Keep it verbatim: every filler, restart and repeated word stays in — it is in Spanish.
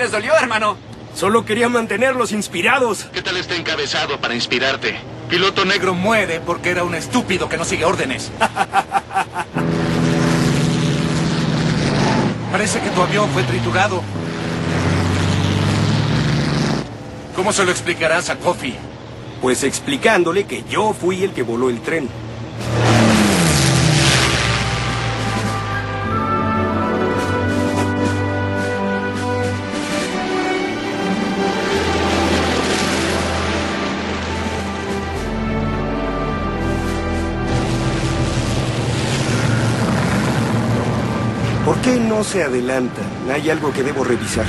les dolió, hermano? Solo quería mantenerlos inspirados. ¿Qué tal está encabezado para inspirarte? Piloto negro muere porque era un estúpido que no sigue órdenes. Parece que tu avión fue triturado. ¿Cómo se lo explicarás a Coffee? Pues explicándole que yo fui el que voló el tren. ¿Por qué no se adelantan? Hay algo que debo revisar.